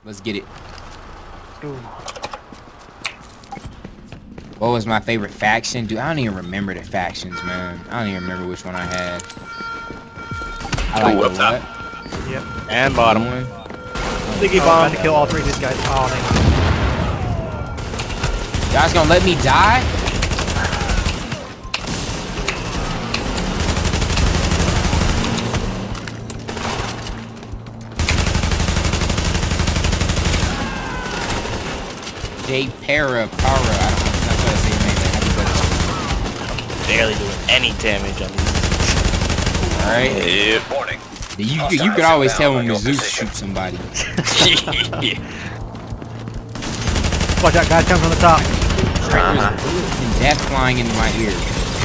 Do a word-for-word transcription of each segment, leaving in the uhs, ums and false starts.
Let's get it. Ooh. What was my favorite faction? Dude, I don't even remember the factions, man. I don't even remember which one I had. I like Ooh, the up top. what? Yep. And bottom One. Diggy oh, bomb to kill all three of these guys. Oh, you guys gonna let me die? J Para Para. I don't know. I'm not trying to say your name, but happy birthday. barely doing any damage on these. Alright. Yep. Warning. You, you, you could always tell when Zeus shoots somebody. Yeah. Watch out, guys, come from the top. Uh-huh. And death flying into my ear.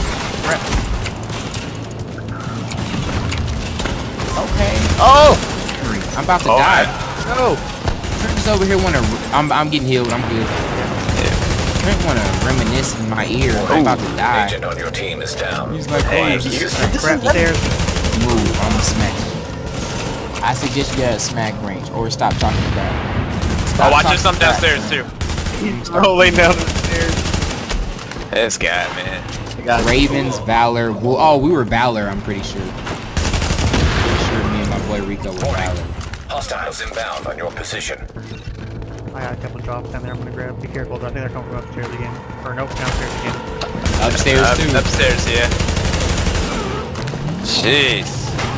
Okay. Oh! I'm about to oh, die. I... No! Trent's over here wanna. I'm, I'm getting healed. I'm good. Yeah. Trent wanna reminisce in my ear. I'm about to die. Agent on your team is down. He's like, hey, oh, just crap stairs. Move. I'm a smack. I suggest you get a smack range or stop talking about it. Oh, watch there's something downstairs too. He's rolling down the stairs. This guy, man. Ravens, Valor. Well, oh, we were Valor, I'm pretty sure. Pretty sure me and my boy Rico were Valor. Hostiles inbound on your position. I got a couple drops down there I'm gonna grab. Be careful, I think they're coming from upstairs again. Or nope, downstairs again. Upstairs Up, too. Upstairs, yeah. Jeez.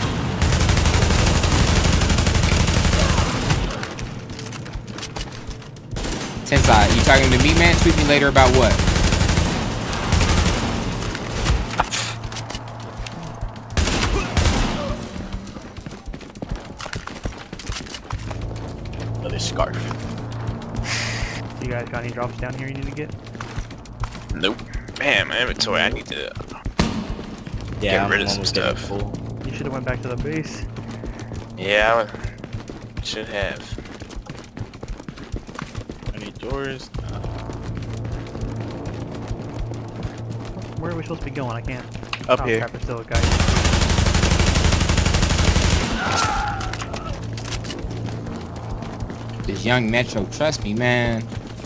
Tensai, you talking to me, man? Tweet me later about what? Another scarf. You guys got any drops down here you need to get? Nope. Man, my inventory, I need to Yeah, get rid of some stuff. You should have went back to the base. Yeah, I should have. Any doors? No. Where are we supposed to be going? I can't. Up oh, here. Crap, there's still a guy. This young Metro, trust me, man.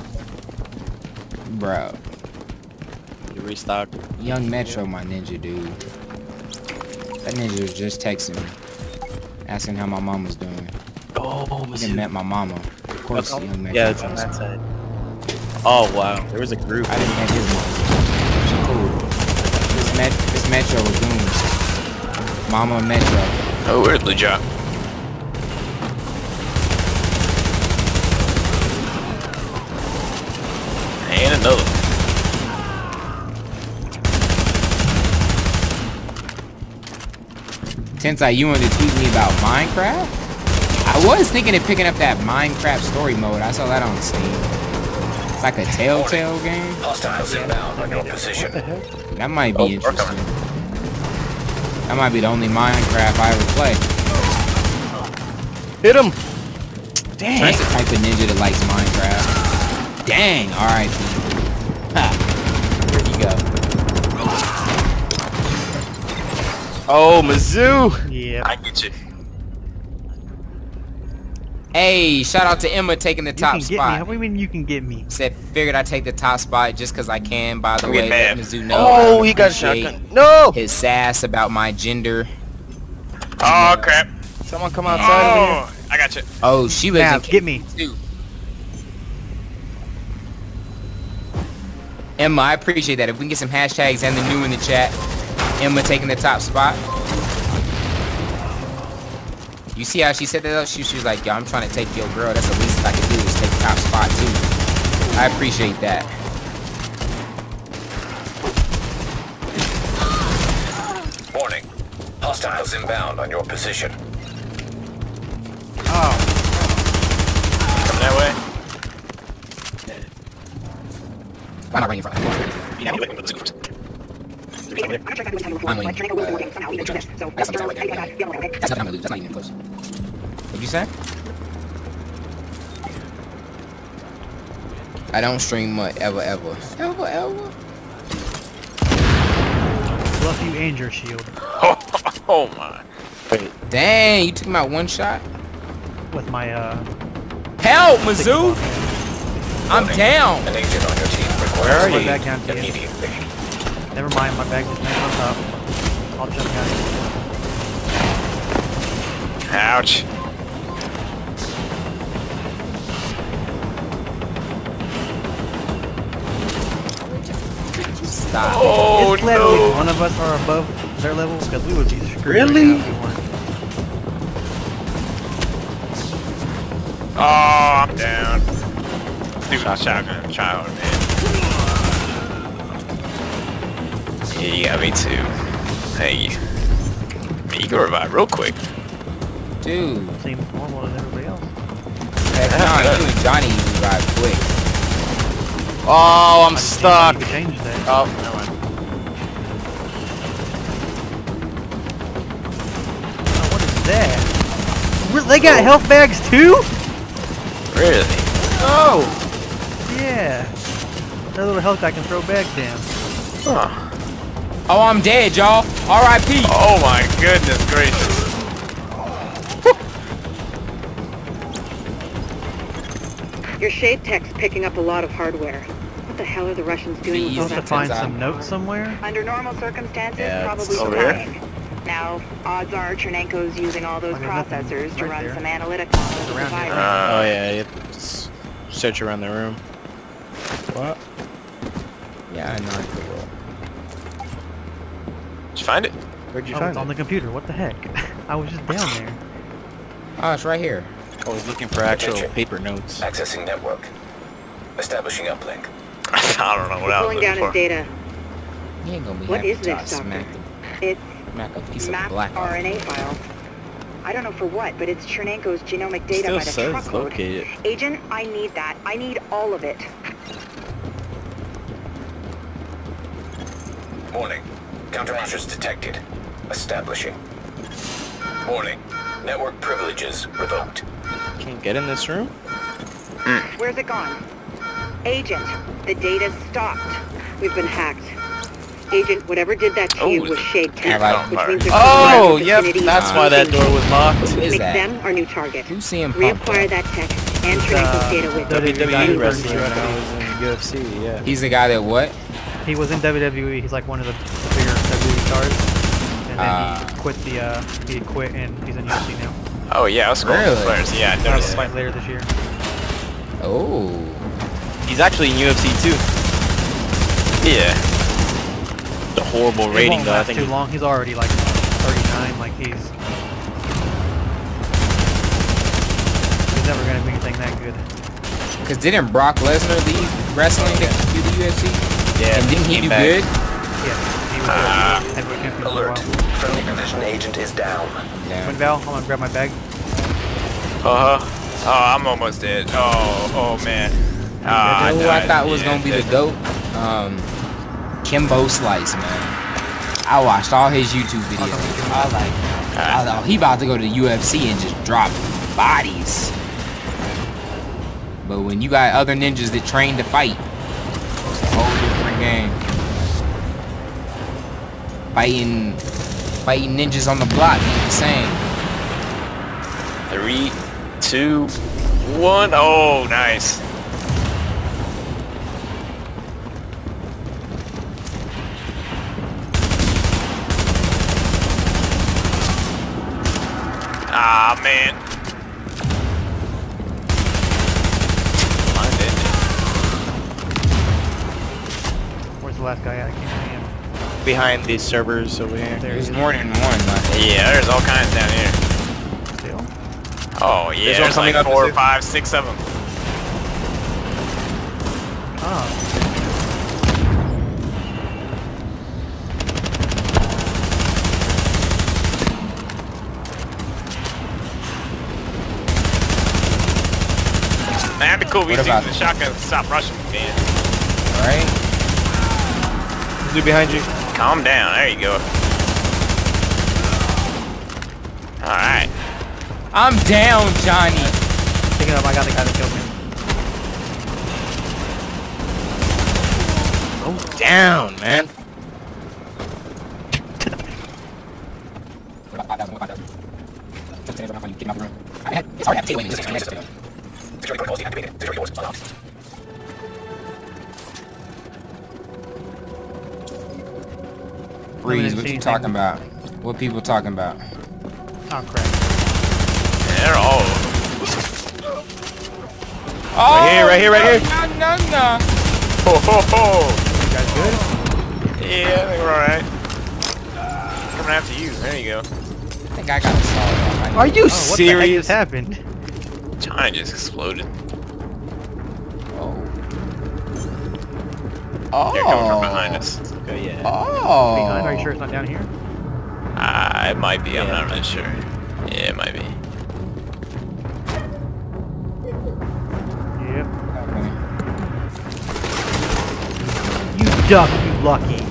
Bro. You restock. Young Metro, my ninja, dude. That ninja was just texting me. Asking how my mom was doing. Oh, He met my mama. Of course, oh, young Metro. yeah, it's on that side. Oh wow, there was a group. I didn't met his mom. She cool. This, met this Metro was goons. Mama Metro. Oh, where's the drop? And another. Tensai, you wanted to tweet me about Minecraft? I was thinking of picking up that Minecraft story mode. I saw that on Steam. It's like a Telltale game. Hostiles inbound on your position. That might be Oh, interesting. That might be the only Minecraft I ever play. Hit him! Dang. Trent's the type of ninja that likes Minecraft. Dang, alright. There you go. Oh, Mizzou! Yeah. I get you. Hey, shout out to Emma taking the You top can get me. spot. How do you mean you can get me? Said, figured I'd take the top spot just because I can. By the I'm way, getting let mad. Mizzou know. Oh, I he got a appreciate shotgun. No! His sass about my gender. Oh, crap. Someone come outside over here. Oh, I got you. Oh, she was Now, in get me. too. Emma, I appreciate that. If we can get some hashtags and the new in the chat. Emma taking the top spot. You see how she said that though? She, she was like, yo, I'm trying to take your girl. That's the least I can do is take the top spot too. I appreciate that. Warning. Hostiles inbound on your position. Oh. Coming that way. I'm not running from it. Yeah, I'm looking for the Zeus. I'm winning. Uh, that's not like that. That's not gonna lose. That's not even close. What'd you say? I don't stream much ever, ever. Ever, ever? Bluff you and your shield. Oh, oh my. Dang, you took him out one shot? With my, uh... Help, Mizzou! I'm down. An agent on your team Where are requires you? Back down to you. immediately. Never mind, my bag just made on top. I'll jump down. Ouch. Stop. Oh It's glad at least no. one of us are above their level, because we would be screwed. Really? Right now if we weren't. Oh, I'm down. Stupid shotgun child, man. Yeah, you got me too. Hey, you can revive real quick. Dude. Seems normal to everybody else. Heck, no, you and Johnny revive quick. Oh, I'm I just stuck. didn't know you could change that. Oh, never mind. Oh, what is that? Re- They got health bags too? Really? Oh! Yeah. That little health guy can throw bags down. Huh. Oh, I'm dead, y'all. R I P Oh my goodness gracious. Your shade tech's picking up a lot of hardware. What the hell are the Russians doing These with Supposed all to that? find turns out- some notes somewhere? Under normal circumstances, Yeah, probably it's over here. spying. Now, odds are Chernenko's using all those I mean, nothing processors to right run there. some analytics on the Around here. device. Uh, Oh yeah, you have to s- search around the room. What? Yeah, I know. I could roll. Did you find it? Where'd you Oh, find it's on it? the computer. What the heck? I was just down there. Oh, it's right here. I was looking for actual Attention. paper notes. Accessing network. Establishing uplink. I don't know what I was Pulling down looking his for. data. He ain't gonna be What happy is till I this, Doctor? smack, It's smack a piece map of black off. R N A files. I don't know for what, but it's Chernenko's genomic data Still by the says truckload. located. Agent, I need that. I need all of it. Warning. Countermeasures detected. Establishing. Warning. Network privileges revoked. Can't get in this room? Where's it gone? Agent, the data's stopped. We've been hacked. Agent, whatever did that to Oh, you was shade tech, like- which means there's Oh, some yep, vicinity that's Uh, why that using- door was locked. Who is Make that? them our new target. Who's seeing pump Reacquire up? that tech and It's, Chernenko's uh, data with W it. W E W W E guy wrestler wrestler. now is in U F C, yeah. He's the guy that what? He was in W W E. He's like one of the bigger W W E stars. And then Ah. he quit the, uh, he quit and he's in U F C now. Oh yeah, I was scrolling Really? the players. Yeah, I He'll noticed. fight later this year. Oh. He's actually in U F C too. Yeah. The horrible It rating won't though, I last think. too long. He's already like thirty-nine. Like he's he's never gonna be anything that good. Cause didn't Brock Lesnar leave wrestling to do the U F C? Yeah, And didn't he came do back. good? Yeah, he was Ah. uh, heavyweight champion for a Alert. while. Friendly precision agent is down. Yeah. Wind Val, I'm gonna grab my bag. Uh huh. Oh, I'm almost dead. Oh, oh man. Ah, Who I died. thought was Yeah, gonna be the dead. GOAT? Um, Kimbo Slice, man. I watched all his YouTube videos. I was like, I thought he about to go to U F C and just drop bodies. But when you got other ninjas that train to fight, it's a whole different game. Fighting, fighting ninjas on the block ain't the same. Three, two, one. Oh, nice. Ah, man. I did Where's the last guy at? I can't see him. Behind these servers over here. There he There's is. more than one. Like, it. Yeah, there's all kinds down here. Still. Oh, yeah, There's there's, one coming like up four, too. five, six of them. Ah. Man, that'd be cool. We What used to about- use the shotgun to stop rushing, man. right? Dude behind you. Calm down. There you go. Alright. I'm down, Johnny. Pick it up. I got the guy that killed me. Oh, down, man. It's already Policy activated. Security doors unlocked. Breeze, what you talking about? What people talking about? Oh crap. They're all. Oh, Right here, right here, right here. No, no, no. Ho ho ho! You guys good? Yeah, I think we're alright. Coming after you. There you go. I think I got a solid. Are you Oh, what the heck serious? just happened? China just exploded. Oh. Oh. They're coming from behind us. Okay, yeah. Oh. Behind? Are you sure it's not down here? Ah, it might be. I'm Yeah. not really sure. Yeah, it might be. Yep. Okay. You duck, you lucky.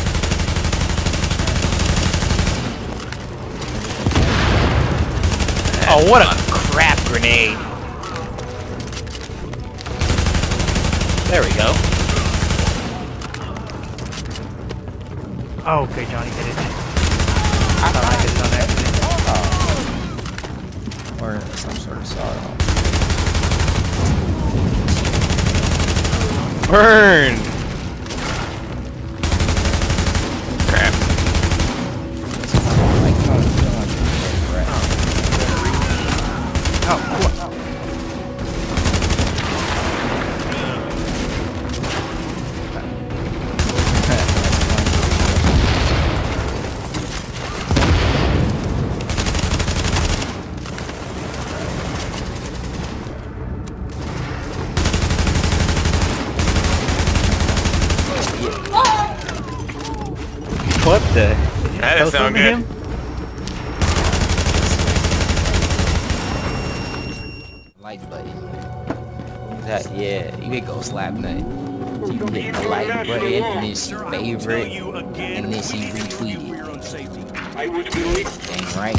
Oh, what a crap grenade. There we go. Oh, okay, Johnny hit it. I thought I hit it on accident. Or some sort of solid. Burn! Crap. Like, no, you don't want to do that, Oh, cool. What the? That doesn't sound good. Him? like button. That, yeah, you can go slap nut. You can hit the like button, and then she favorite, and then she retweet it. Dang right.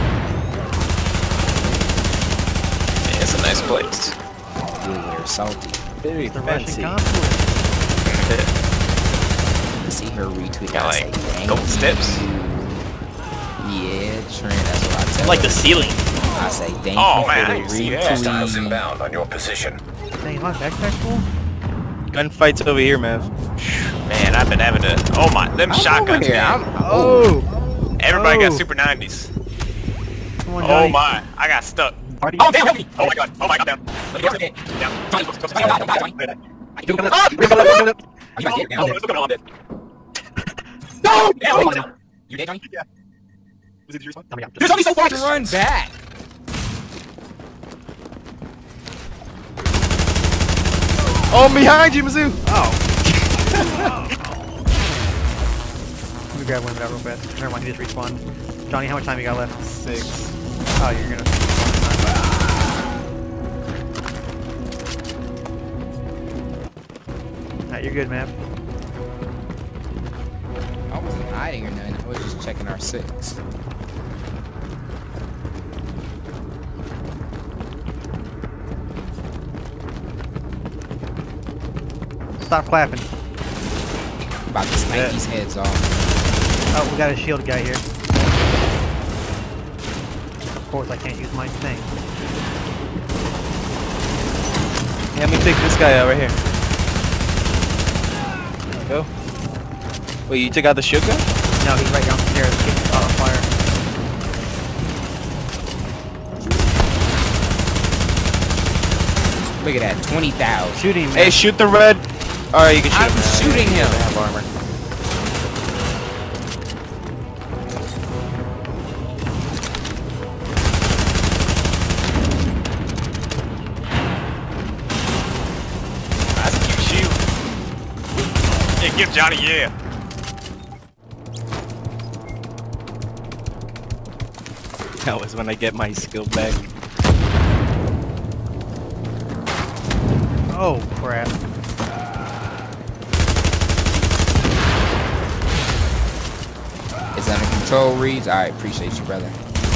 Yeah, it's a nice place. Yeah, they're salty. Very The Russian fancy. consulate. See her retweet. Got I like say, thank gold you. steps. Yeah, Trent, that's what I tell Like her. the ceiling. I say thank Oh, you man, I for didn't the see that. Hostiles retweet. inbound on your position. Dang, my backpack full? Gunfights over here, man. Man, I've been having to. Oh my, them I'm shotguns, over here. man. I'm, Oh! Everybody Oh. got Super nineties. Come on, Oh Johnny. my, I got stuck. oh, damn, help me. Oh my god, oh my god, down. Down. Down. Johnny, Johnny, Johnny, Johnny, Johnny. You Ah! guys get down Oh, there. let's look at all of it. No! Hell no. You dead, Johnny? Yeah. Was it yours one? Tell me, I'm There's just- only so far to run back. Oh, I'm behind you, Mizzou! Let me grab one of that real fast. Never mind, he just respawned. Johnny, how much time you got left? Six. Oh, you're gonna. Alright, you're good, man. I wasn't hiding or nothing. I was just checking our six. Stop clapping. I'm about to snipe Yeah. these heads off. Oh, we got a shield guy here. Of course, I can't use my thing. Yeah, let me take this guy out right here. Go. Wait, you took out the shield gun? No, he's right downstairs, getting caught on fire. Look at that, twenty thousand. Shoot him, man. Hey, shoot the red. Alright, you can shoot I'm him. now. shooting him. I have armor. That's a cute shield. Yeah, give Johnny, yeah. That was when I get my skill back. Oh, crap. It's under control, Reeds. I appreciate you, brother.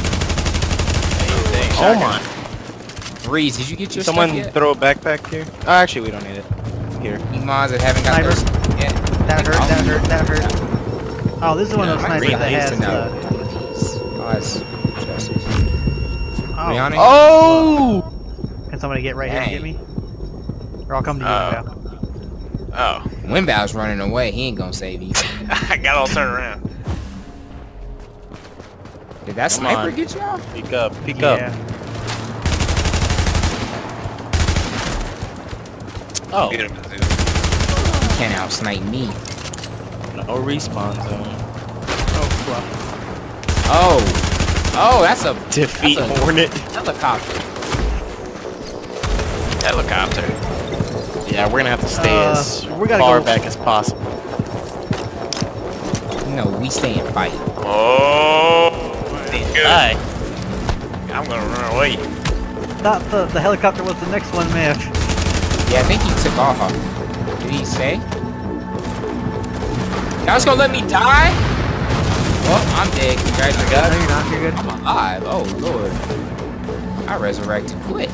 Oh my. Reeds, did you get your Someone stuff yet? throw a backpack here? Oh, actually, we don't need it. Here. Imans that haven't got Sniper. those yet. That hurt, that hurt, that hurt. Oh, this is one of those I snipers really that used has to know. the... Oh, that's justice. Oh, Rihanna? Oh! Can somebody get right Dang. here and get me? Or I'll come to you Oh. now. Oh. Winbow's running away. He ain't gonna save you. I got all turned around. Did that Come sniper on. get y'all? Peek up, peek Yeah. up. Oh, Get him, Mizzou. You can't outsnipe me. no respawn zone. Oh, fluff. Oh. Oh, that's a Defeat that's a Hornet. helicopter. Helicopter. Yeah, we're gonna have to stay Uh, as we gotta far go- back as possible. No, we stay and fight. Oh. He's good. Hi. I'm gonna run away. Thought the, the helicopter was the next one, man. Yeah, I think he took off. Did he say? Y'all just gonna let me die? Well, I'm dead. No, Congratulations. you're not. You're good. I'm alive. Oh, Lord. I resurrected quick.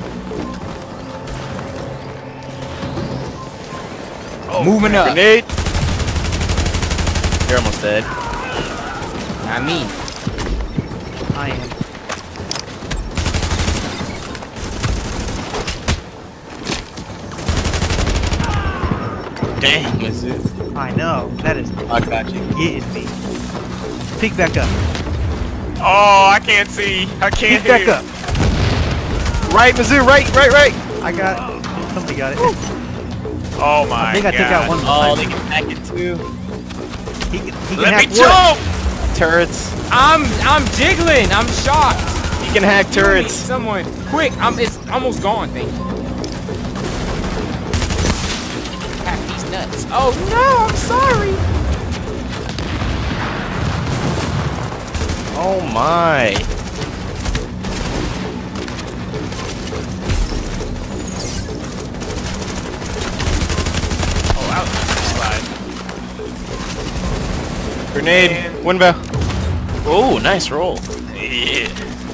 Oh, Moving up. Grenade. You're almost dead. Not me. I am. Dang, Mizzou. I know. That is I got you. getting me. Peek back up. Oh, I can't see. I can't Peek back hear. up. Right, Mizzou. Right, right, right. I got it. Somebody got it. Oh my I think I god. took out one. Oh, they can hack it too. He can, he can Let me hack what? jump! Turrets. I'm I'm jiggling. I'm shocked. You can hack turrets. Someone quick. I'm it's almost gone. Thank you. Hack these nuts. Oh no! I'm sorry. Oh my. Oh, I was slide. Grenade. Winbow. Oh, nice roll. Yeah.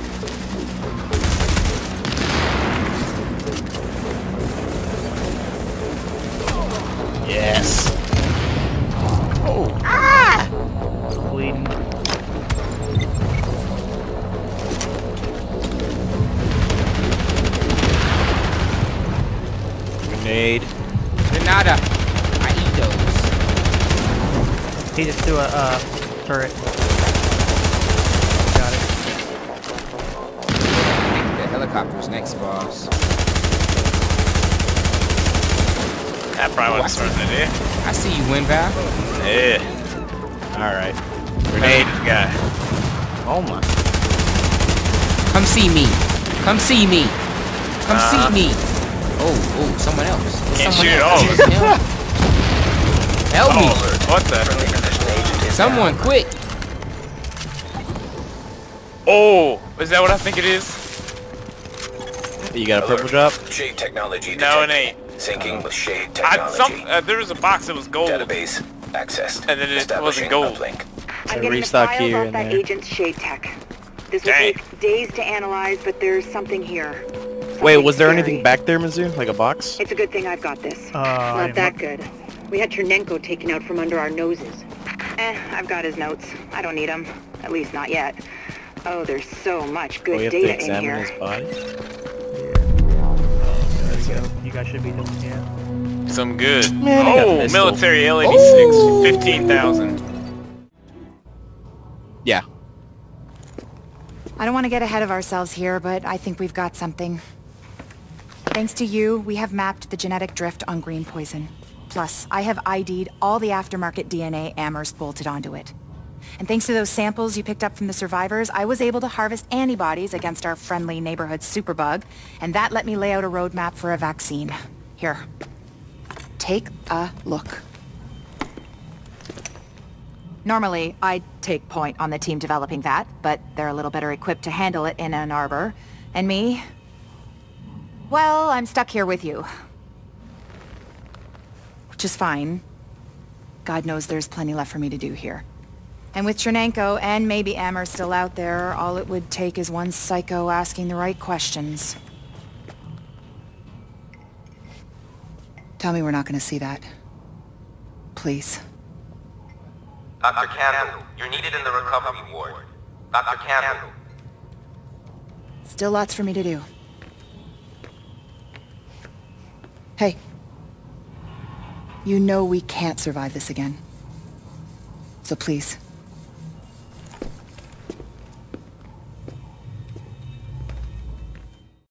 Yes. Bleeding. Grenade. Granada. I eat those. He just threw a uh, turret. Got it. I think the helicopter's next, boss. That probably Oh, I wasn't see. smart idea. I see you, Winbow. Yeah. All right. Grenade this guy. Oh my. Come see me. Come see me. Come Uh-huh. see me. Oh, oh, someone else. It's Can't someone shoot else. all of Help. Help me. Oh, what the? Someone quick. Oh, is that what I think it is? You got a purple drop? Shade technology No, it detected. ain't. Syncing with Shade I, technology. some, uh, there was a box that was gold. Database accessed. And then it Establishing wasn't gold. uplink. So I'm getting the restock files here off and that there. agent's shade tech. This will Dang. take days to analyze, but there's something here. Wait, Something was there scary. anything back there, Mizzou? Like a box? It's a good thing I've got this. Uh, I Not didn't that look. good. We had Chernenko taken out from under our noses. Eh, I've got his notes. I don't need them. At least not yet. Oh, there's so much Oh, good we have to data in examine here. his body? There you go. You guys should be doing yeah. Some good. Man, I got Oh, pistol. military L eighty-six, fifteen thousand. Yeah. I don't want to get ahead of ourselves here, but I think we've got something. Thanks to you, we have mapped the genetic drift on green poison. Plus, I have I D'd all the aftermarket D N A Amherst bolted onto it. And thanks to those samples you picked up from the survivors, I was able to harvest antibodies against our friendly neighborhood superbug, and that let me lay out a roadmap for a vaccine. Here. Take a look. Normally, I'd take point on the team developing that, but they're a little better equipped to handle it in Ann Arbor. And me? Well, I'm stuck here with you. Which is fine. God knows there's plenty left for me to do here. And with Chernenko and maybe Amher still out there, all it would take is one psycho asking the right questions. Tell me we're not gonna see that. Please. Doctor Candle, you're needed in the recovery ward. Doctor Candle. Still lots for me to do. Hey. You know we can't survive this again. So please,